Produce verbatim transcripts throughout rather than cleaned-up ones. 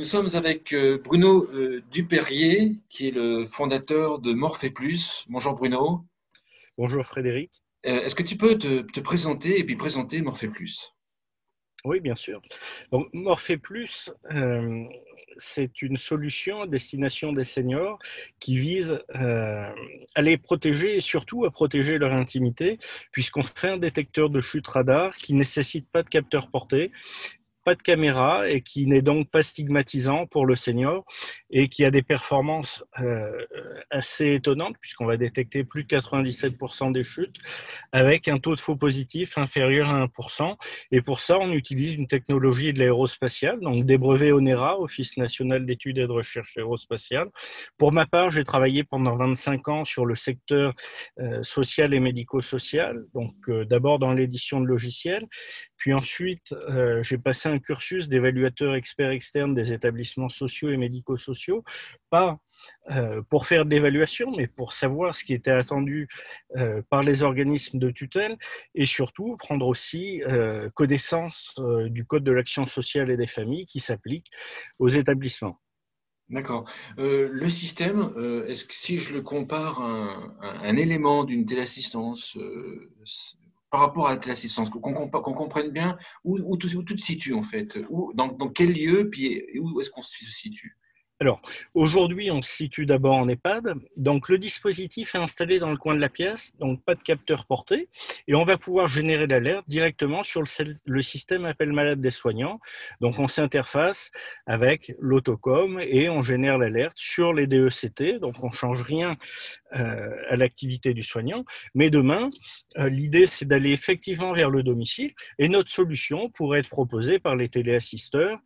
Nous sommes avec euh, Bruno euh, Duperrier, qui est le fondateur de Morphée Plus. Bonjour Bruno. Bonjour Frédéric. Euh, est-ce que tu peux te, te présenter et puis présenter Morphée Plus? Oui, bien sûr. Donc, Morphée Plus, euh, c'est une solution à destination des seniors qui vise euh, à les protéger et surtout à protéger leur intimité, puisqu'on fait un détecteur de chute radar qui ne nécessite pas de capteur porté, pas de caméra et qui n'est donc pas stigmatisant pour le senior et qui a des performances euh, assez étonnantes puisqu'on va détecter plus de quatre-vingt-dix-sept pour cent des chutes avec un taux de faux positif inférieur à un pour cent. Et pour ça, on utilise une technologie de l'aérospatiale, donc des brevets ONERA, Office national d'études et de recherche aérospatiale. Pour ma part, j'ai travaillé pendant vingt-cinq ans sur le secteur euh, social et médico-social, donc euh, d'abord dans l'édition de logiciels, puis ensuite, euh, j'ai passé un cursus d'évaluateur expert externe des établissements sociaux et médico-sociaux, pas euh, pour faire de l'évaluation, mais pour savoir ce qui était attendu euh, par les organismes de tutelle et surtout prendre aussi euh, connaissance euh, du Code de l'action sociale et des familles qui s'applique aux établissements. D'accord. Euh, le système, euh, est-ce que si je le compare à un, à un élément d'une téléassistance euh, par rapport à la téléassistance, qu'on qu'on comprenne bien où, où, tout, où tout se situe en fait, où, dans, dans quel lieu, puis où est-ce qu'on se situe? Alors, aujourd'hui, on se situe d'abord en EHPAD. Donc, le dispositif est installé dans le coin de la pièce, donc pas de capteur porté. Et on va pouvoir générer l'alerte directement sur le, le système appel malade des soignants. Donc, on s'interface avec l'autocom et on génère l'alerte sur les D E C T. Donc, on ne change rien euh, à l'activité du soignant. Mais demain, euh, l'idée, c'est d'aller effectivement vers le domicile. Et notre solution pourrait être proposée par les téléassisteurs.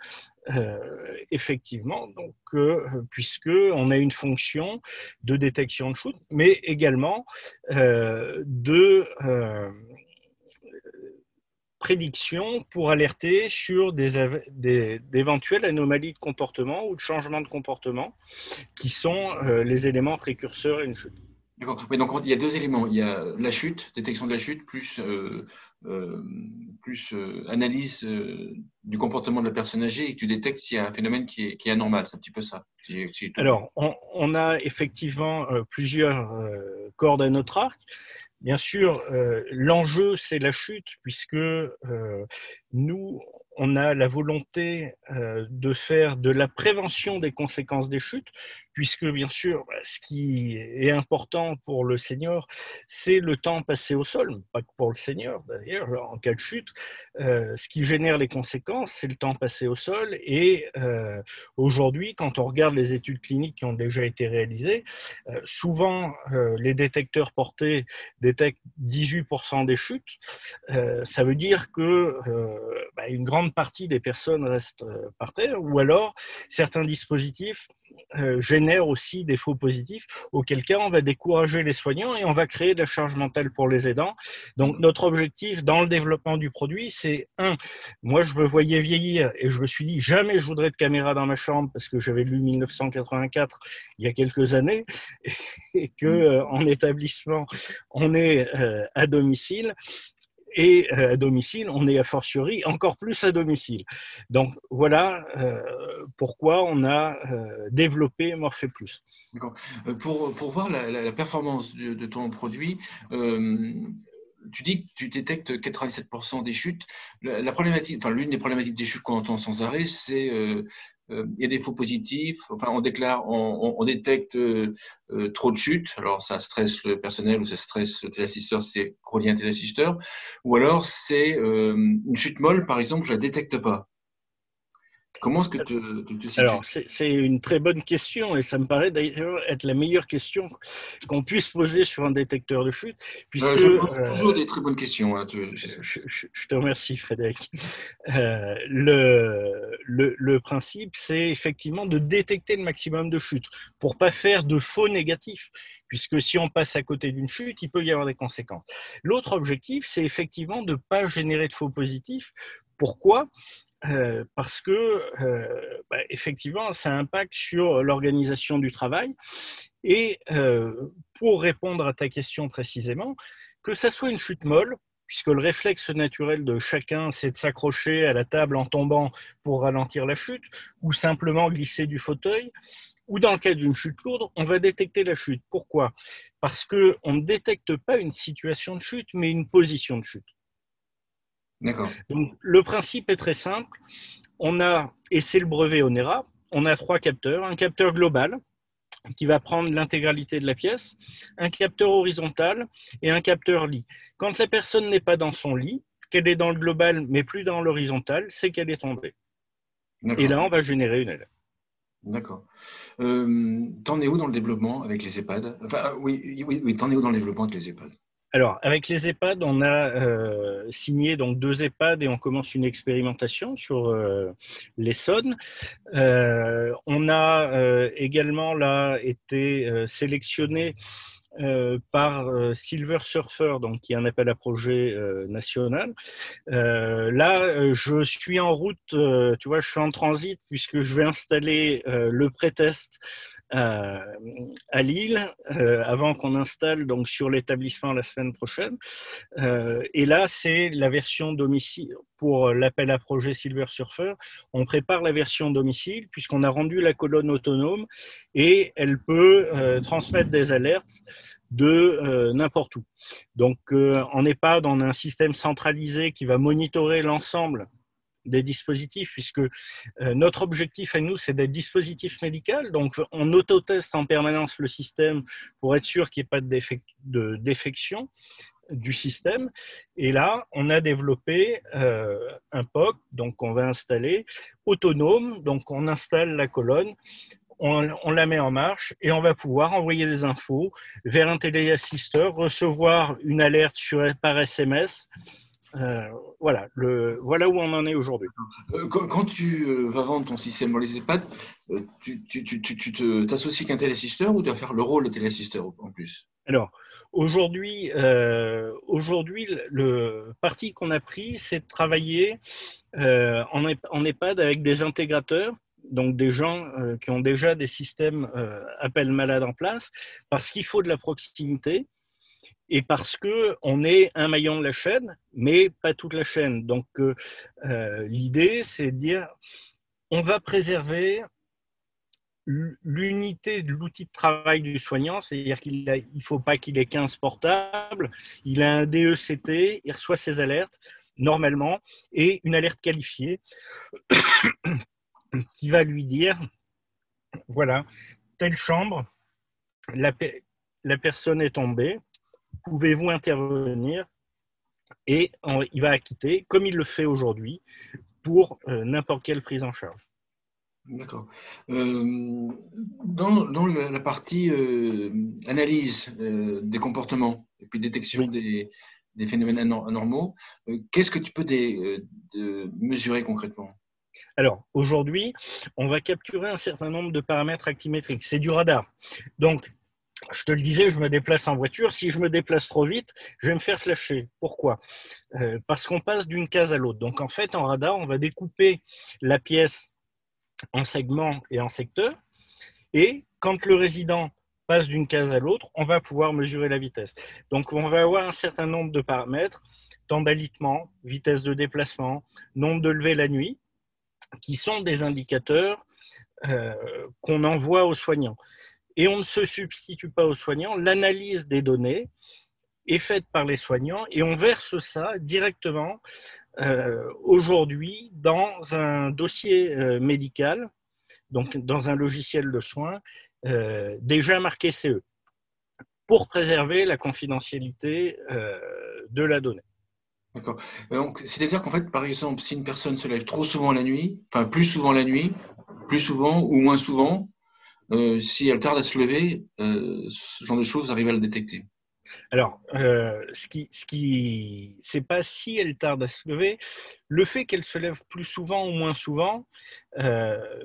Euh, effectivement, donc, euh, puisque on a une fonction de détection de chute, mais également euh, de euh, prédiction pour alerter sur des, des, d'éventuelles anomalies de comportement ou de changements de comportement qui sont euh, les éléments précurseurs à une chute. D'accord. Oui, donc il y a deux éléments. Il y a la chute, détection de la chute, plus, euh, euh, plus euh, analyse euh, du comportement de la personne âgée et que tu détectes s'il y a un phénomène qui est, qui est anormal. C'est un petit peu ça, si j'ai si j'ai tout vu. Alors, on, on a effectivement euh, plusieurs euh, cordes à notre arc. Bien sûr, euh, l'enjeu, c'est la chute, puisque euh, nous, on a la volonté euh, de faire de la prévention des conséquences des chutes, puisque bien sûr, ce qui est important pour le senior, c'est le temps passé au sol, pas que pour le senior d'ailleurs, en cas de chute, euh, ce qui génère les conséquences, c'est le temps passé au sol. Et euh, aujourd'hui, quand on regarde les études cliniques qui ont déjà été réalisées, euh, souvent euh, les détecteurs portés détectent dix-huit pour cent des chutes. Euh, ça veut dire que euh, bah, une grande partie des personnes restent euh, par terre, ou alors certains dispositifs euh, génèrent aussi des faux positifs, auquel cas on va décourager les soignants et on va créer de la charge mentale pour les aidants. Donc notre objectif dans le développement du produit, c'est un, moi je me voyais vieillir et je me suis dit jamais je voudrais de caméra dans ma chambre parce que j'avais lu mille neuf cent quatre-vingt-quatre il y a quelques années et que euh, en établissement on est euh, à domicile. Et euh, à domicile, on est a fortiori encore plus à domicile. Donc voilà euh, pourquoi on a euh, développé Morphée Plus. D'accord. Euh, Pour, pour voir la, la- la performance de, de ton produit, euh, tu dis que tu détectes quatre-vingt-dix-sept pour cent des chutes. La, la problématique, enfin, l'une des problématiques des chutes qu'on entend sans arrêt, c'est euh, euh, il y a des faux positifs. Enfin, on déclare, on, on- on détecte euh, euh, trop de chutes. Alors, ça stresse le personnel ou ça stresse le téléassisteur, c'est relié à un téléassisteur. Ou alors, c'est euh, une chute molle, par exemple, je la détecte pas. Comment est-ce que te- tu te Alors, situes? c'est une très bonne question et ça me paraît d'ailleurs être la meilleure question qu'on puisse poser sur un détecteur de chute, Euh, puisque je pose toujours euh, des très bonnes questions, hein, tu- je sais. je, je, je te remercie Frédéric. Euh, le, le, le principe, c'est effectivement de détecter le maximum de chutes pour pas faire de faux négatifs, puisque si on passe à côté d'une chute, il peut y avoir des conséquences. L'autre objectif, c'est effectivement de ne pas générer de faux positifs. Pourquoi? Euh, parce que euh, bah, effectivement, ça impacte sur l'organisation du travail. Et euh, pour répondre à ta question précisément, que ça soit une chute molle, puisque le réflexe naturel de chacun, c'est de s'accrocher à la table en tombant pour ralentir la chute, ou simplement glisser du fauteuil, ou dans le cas d'une chute lourde, on va détecter la chute. Pourquoi? Parce qu'on ne détecte pas une situation de chute, mais une position de chute. D'accord. Donc, le principe est très simple. On a, et c'est le brevet Onera, on a trois capteurs. Un capteur global, qui va prendre l'intégralité de la pièce, un capteur horizontal et un capteur lit. Quand la personne n'est pas dans son lit, qu'elle est dans le global mais plus dans l'horizontal, c'est qu'elle est tombée. Et là, on va générer une alerte. D'accord. Euh, t'en es où dans le développement avec les EHPAD? Enfin, oui, oui, oui, t'en es où dans le développement avec les EHPAD? Alors, avec les EHPAD, on a euh, signé donc deux EHPAD et on commence une expérimentation sur euh, l'Essonne. Euh, on a euh, également là été euh, sélectionné Euh, par euh, Silver Surfer, donc qui est un appel à projet euh, national. Euh, là, euh, je suis en route, euh, tu vois, je suis en transit puisque je vais installer euh, le pré-test euh, à Lille euh, avant qu'on installe donc sur l'établissement la semaine prochaine. Euh, et là, c'est la version domicile pour l'appel à projet Silver Surfer. On prépare la version domicile puisqu'on a rendu la colonne autonome et elle peut euh, transmettre des alertes de euh, n'importe où. Donc, euh, en EHPAD, on a un système centralisé qui va monitorer l'ensemble des dispositifs, puisque euh, notre objectif à nous, c'est d'être dispositif médical. Donc, on autoteste en permanence le système pour être sûr qu'il n'y ait pas de, défec de défection du système. Et là, on a développé euh, un P O C, donc on va installer autonome. Donc, on installe la colonne, on, on la met en marche et on va pouvoir envoyer des infos vers un téléassisteur, recevoir une alerte sur, par S M S. Euh, voilà, le, voilà où on en est aujourd'hui. Quand, quand tu vas vendre ton système dans les EHPAD, tu, tu, tu, tu te, t'associes qu'un téléassisteur ou tu vas faire le rôle de téléassisteur en plus? Alors, aujourd'hui, euh, aujourd'hui, le parti qu'on a pris, c'est de travailler euh, en, en EHPAD avec des intégrateurs, donc des gens euh, qui ont déjà des systèmes euh, appel malade en place, parce qu'il faut de la proximité. Et parce qu'on est un maillon de la chaîne, mais pas toute la chaîne. Donc, euh, l'idée, c'est de dire, on va préserver l'unité de l'outil de travail du soignant, c'est-à-dire qu'il ne faut pas qu'il ait quinze portables, il a un D E C T, il reçoit ses alertes, normalement, et une alerte qualifiée qui va lui dire, voilà, telle chambre, la, la personne est tombée, pouvez-vous intervenir? Et il va acquitter, comme il le fait aujourd'hui, pour euh, n'importe quelle prise en charge. D'accord. Euh, dans, dans la partie euh, analyse euh, des comportements et puis détection oui. des, des phénomènes anormaux, euh, qu'est-ce que tu peux des, euh, de mesurer concrètement? Alors, aujourd'hui, on va capturer un certain nombre de paramètres actimétriques. C'est du radar. Donc, je te le disais, je me déplace en voiture. Si je me déplace trop vite, je vais me faire flasher. Pourquoi? euh, Parce qu'on passe d'une case à l'autre. Donc, en fait, en radar, on va découper la pièce en segments et en secteurs. Et quand le résident passe d'une case à l'autre, on va pouvoir mesurer la vitesse. Donc, on va avoir un certain nombre de paramètres, temps d'alitement, vitesse de déplacement, nombre de levées la nuit, qui sont des indicateurs euh, qu'on envoie aux soignants. Et on ne se substitue pas aux soignants. L'analyse des données est faite par les soignants et on verse ça directement euh, aujourd'hui dans un dossier euh, médical, donc dans un logiciel de soins euh, déjà marqué C E, pour préserver la confidentialité euh, de la donnée. D'accord. Donc, c'est-à-dire qu'en fait, par exemple, si une personne se lève trop souvent la nuit, enfin plus souvent la nuit, plus souvent ou moins souvent, Euh, si elle tarde à se lever, euh, ce genre de choses arrivent à le détecter. Alors, euh, ce qui, ce qui, c'est pas si elle tarde à se lever, le fait qu'elle se lève plus souvent ou moins souvent, euh,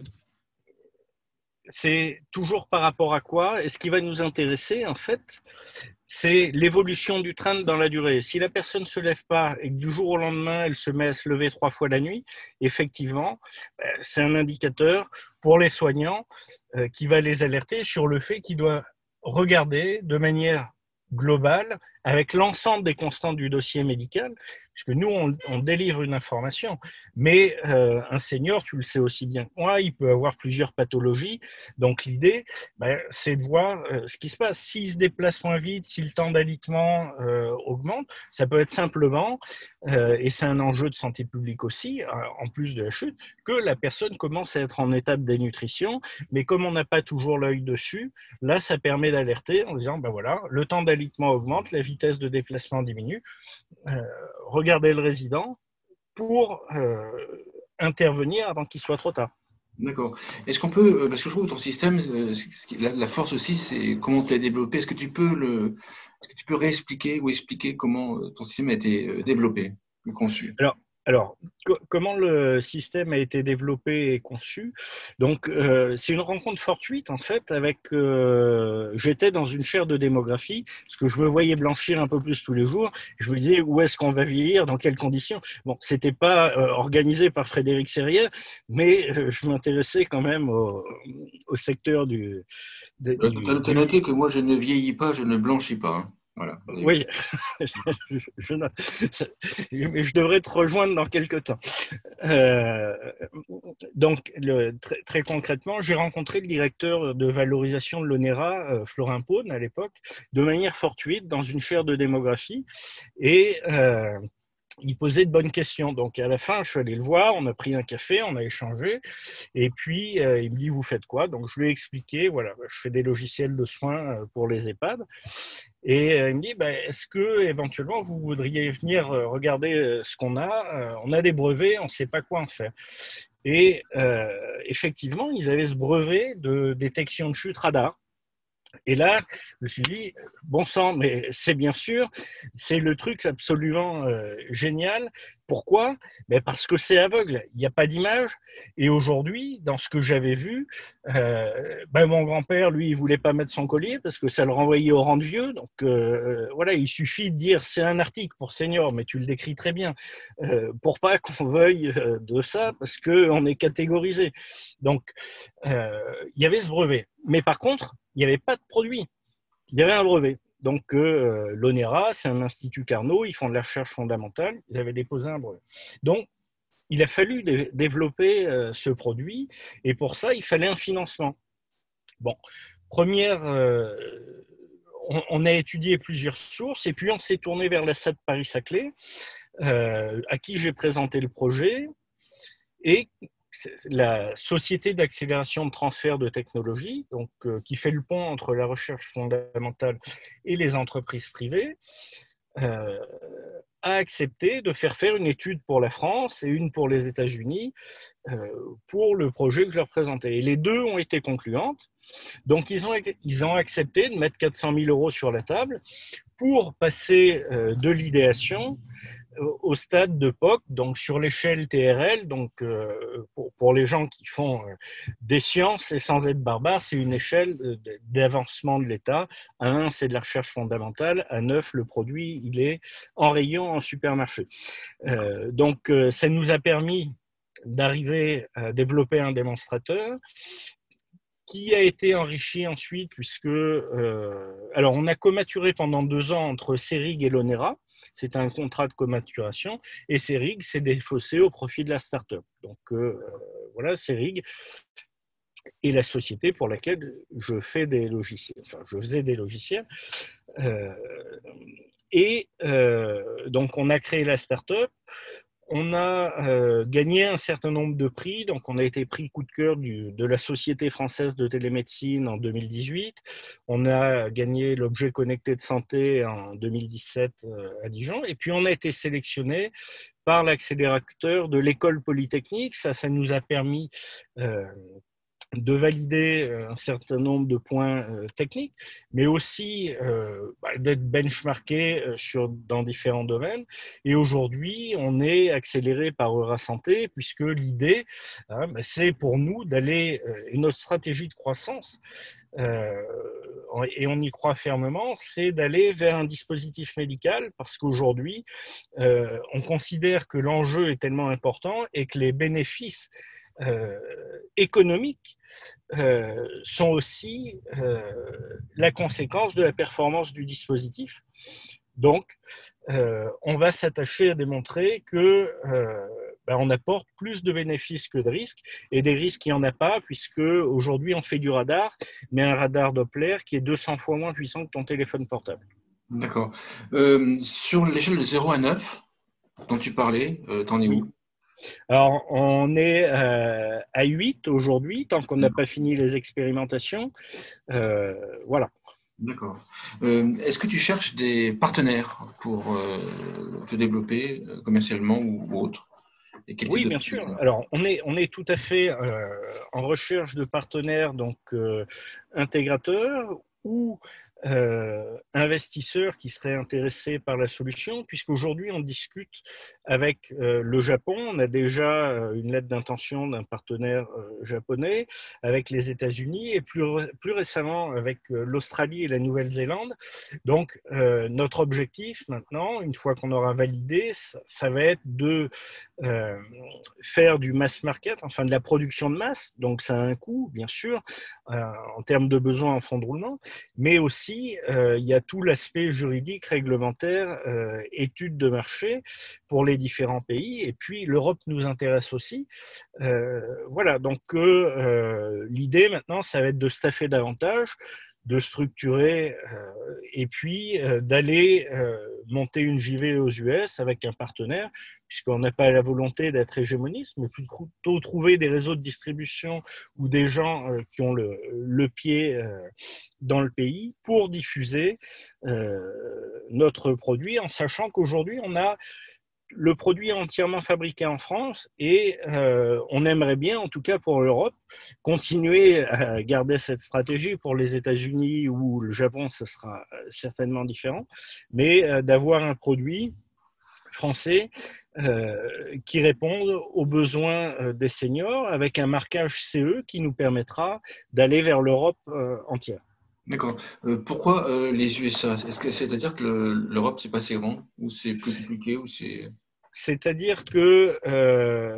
c'est toujours par rapport à quoi? Et ce qui va nous intéresser, en fait, c'est l'évolution du train dans la durée. Si la personne ne se lève pas et que du jour au lendemain, elle se met à se lever trois fois la nuit, effectivement, c'est un indicateur pour les soignants euh, qui va les alerter sur le fait qu'ils doivent regarder de manière globale avec l'ensemble des constantes du dossier médical, puisque nous, on, on délivre une information, mais euh, un senior, tu le sais aussi bien que moi, il peut avoir plusieurs pathologies. Donc l'idée, ben, c'est de voir euh, ce qui se passe. S'il se déplace moins vite, si le temps d'alitement euh, augmente, ça peut être simplement, euh, et c'est un enjeu de santé publique aussi, euh, en plus de la chute, que la personne commence à être en état de dénutrition, mais comme on n'a pas toujours l'œil dessus, là, ça permet d'alerter en disant, ben voilà, le temps d'alitement augmente, la vitesse de déplacement diminue, euh, regardez le résident pour euh, intervenir avant qu'il soit trop tard. D'accord. Est-ce qu'on peut, parce que je trouve que ton système, la force aussi, c'est comment tu l'as développé. Est-ce que tu peux le, est-ce que tu peux réexpliquer ou expliquer comment ton système a été développé, conçu? Alors, Alors, co- comment le système a été développé et conçu? Donc, euh, c'est une rencontre fortuite en fait. Avec, euh, j'étais dans une chaire de démographie parce que je me voyais blanchir un peu plus tous les jours. Je me disais où est-ce qu'on va vieillir, dans quelles conditions. Bon, c'était pas euh, organisé par Frédéric Serrière, mais euh, je m'intéressais quand même au, au secteur du, de- Tu du, as du, noté que moi, je ne vieillis pas, je ne blanchis pas. Hein. Voilà. oui, je, je, je devrais te rejoindre dans quelques temps. Euh, donc, le, très, très concrètement, j'ai rencontré le directeur de valorisation de l'ONERA, euh, Florin Paune, à l'époque, de manière fortuite dans une chaire de démographie. Et euh, il posait de bonnes questions. Donc, à la fin, je suis allé le voir, on a pris un café, on a échangé. Et puis, euh, il me dit, vous faites quoi? Donc, je lui ai expliqué, voilà, je fais des logiciels de soins pour les EHPAD. Et euh, il me dit, bah, est-ce que éventuellement vous voudriez venir euh, regarder euh, ce qu'on a? Euh, On a des brevets, on ne sait pas quoi en faire. Et euh, effectivement, ils avaient ce brevet de détection de chute radar. Et là, je me suis dit, bon sang, mais c'est bien sûr, c'est le truc absolument euh, génial. Pourquoi? Ben parce que c'est aveugle, il n'y a pas d'image. Et aujourd'hui, dans ce que j'avais vu, euh, ben mon grand-père, lui, il voulait pas mettre son collier parce que ça le renvoyait au rang de vieux. Donc euh, voilà, il suffit de dire c'est un article pour senior, mais tu le décris très bien, euh, pour pas qu'on veuille euh, de ça parce qu'on est catégorisé. Donc euh, il y avait ce brevet. Mais par contre, il n'y avait pas de produit. Il y avait un brevet. Donc, euh, l'ONERA, c'est un institut Carnot, ils font de la recherche fondamentale, ils avaient déposé un brevet. Donc, il a fallu dé- développer euh, ce produit, et pour ça, il fallait un financement. Bon, première, euh, on, on, a étudié plusieurs sources, et puis on s'est tourné vers la S A D Paris-Saclay, euh, à qui j'ai présenté le projet, et la société d'accélération de transfert de technologie, donc, euh, qui fait le pont entre la recherche fondamentale et les entreprises privées, euh, a accepté de faire faire une étude pour la France et une pour les États-Unis euh, pour le projet que je leur présentais. Et les deux ont été concluantes. Donc, ils ont, ils ont accepté de mettre quatre cent mille euros sur la table pour passer euh, de l'idéation au stade de P O C, donc sur l'échelle T R L, donc euh, pour, pour les gens qui font euh, des sciences et sans être barbares, c'est une échelle d'avancement de l'État. À un, c'est de la recherche fondamentale. À neuf, le produit, il est en rayon en supermarché. Euh, donc, euh, ça nous a permis d'arriver à développer un démonstrateur qui a été enrichi ensuite, puisque euh, alors on a comaturé pendant deux ans entre Cerig et l'ONERA. C'est un contrat de comaturation, et Cerig s'est défaussé au profit de la start-up. Donc euh, voilà, Cerig est la société pour laquelle je fais des logiciels, enfin je faisais des logiciels. Euh, et euh, donc on a créé la start-up. On a euh, gagné un certain nombre de prix, donc on a été prix coup de cœur du, de la Société française de télémédecine en deux mille dix-huit. On a gagné l'objet connecté de santé en deux mille dix-sept euh, à Dijon. Et puis on a été sélectionné par l'accélérateur de l'école polytechnique. Ça, ça nous a permis euh, de valider un certain nombre de points euh, techniques, mais aussi euh, bah, d'être benchmarké euh, sur, dans différents domaines. Et aujourd'hui, on est accéléré par Eurasanté, puisque l'idée, hein, bah, c'est pour nous d'aller, euh, et notre stratégie de croissance, euh, et on y croit fermement, c'est d'aller vers un dispositif médical, parce qu'aujourd'hui, euh, on considère que l'enjeu est tellement important et que les bénéfices euh, économiques euh, sont aussi euh, la conséquence de la performance du dispositif. Donc, euh, on va s'attacher à démontrer que euh, ben, on apporte plus de bénéfices que de risques, et des risques, il n'y en a pas, puisque aujourd'hui on fait du radar, mais un radar Doppler qui est deux cents fois moins puissant que ton téléphone portable. D'accord. Euh, sur l'échelle de zéro à neuf dont tu parlais, euh, t'en es Oui. où? Alors, on est euh, à huit aujourd'hui, tant qu'on n'a pas fini les expérimentations. Euh, voilà. D'accord. Euh, est-ce que tu cherches des partenaires pour euh, te développer euh, commercialement ou, ou autre? Et quel type Oui, de bien sûr. Alors, on est, on est tout à fait euh, en recherche de partenaires, donc euh, intégrateurs ou euh, investisseurs qui seraient intéressés par la solution, puisqu'aujourd'hui, on discute avec euh, le Japon. On a déjà euh, une lettre d'intention d'un partenaire euh, japonais, avec les États-Unis et plus, plus récemment avec euh, l'Australie et la Nouvelle-Zélande. Donc, euh, notre objectif maintenant, une fois qu'on aura validé, ça, ça va être de euh, faire du mass market, enfin de la production de masse, donc ça a un coût, bien sûr, euh, en termes de besoins en fonds de roulement, mais aussi euh, il y a tout l'aspect juridique, réglementaire, euh, études de marché pour les différents pays, et puis l'Europe nous intéresse aussi. Euh, voilà, donc euh, l'idée maintenant, ça va être de staffer davantage, de structurer euh, et puis euh, d'aller euh, monter une J V aux U S avec un partenaire, puisqu'on n'a pas la volonté d'être hégémoniste, mais plutôt trouver des réseaux de distribution ou des gens euh, qui ont le, le pied euh, dans le pays pour diffuser euh, notre produit, en sachant qu'aujourd'hui, on a le produit est entièrement fabriqué en France et euh, on aimerait bien, en tout cas pour l'Europe, continuer à garder cette stratégie. Pour les États-Unis ou le Japon, ce sera certainement différent, mais euh, d'avoir un produit français euh, qui réponde aux besoins euh, des seniors avec un marquage C E qui nous permettra d'aller vers l'Europe euh, entière. D'accord. Euh, pourquoi euh, les U S A? Est-ce que c'est-à-dire que le- l'Europe, c'est pas assez grand, ou c'est plus compliqué, ou c'est… C'est-à-dire que euh,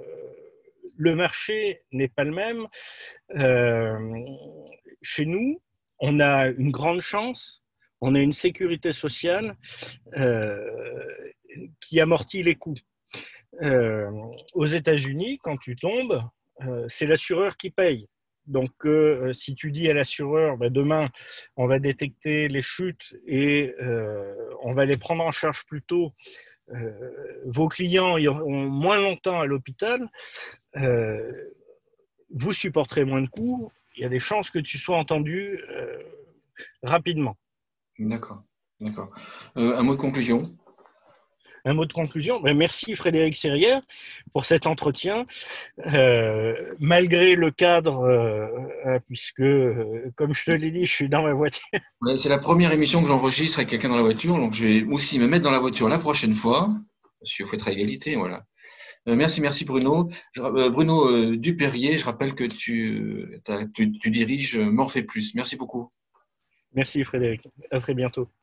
le marché n'est pas le même. Euh, chez nous, on a une grande chance, on a une sécurité sociale euh, qui amortit les coûts. Euh, aux États-Unis, quand tu tombes, euh, c'est l'assureur qui paye. Donc, euh, si tu dis à l'assureur, bah, demain, on va détecter les chutes et euh, on va les prendre en charge plus tôt, euh, vos clients iront moins longtemps à l'hôpital, euh, vous supporterez moins de coûts, il y a des chances que tu sois entendu euh, rapidement. D'accord. D'accord. Euh, un mot de conclusion? Un mot de conclusion, ben merci Frédéric Serrière pour cet entretien, euh, malgré le cadre, euh, puisque, euh, comme je te l'ai dit, je suis dans ma voiture. Ouais, c'est la première émission que j'enregistre avec quelqu'un dans la voiture, donc je vais aussi me mettre dans la voiture la prochaine fois, parce qu'il faut être à égalité, voilà. Euh, merci, merci Bruno. Je, euh, Bruno euh, Dupérier, je rappelle que tu, tu, tu diriges Morphe Plus. Merci beaucoup. Merci Frédéric, à très bientôt.